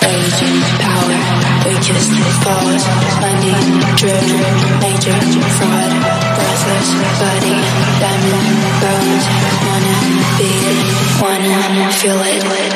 age, power, weakest, falls, money, driven, major, fraud, worthless, body, diamond, bones, wanna be it, wanna feel it.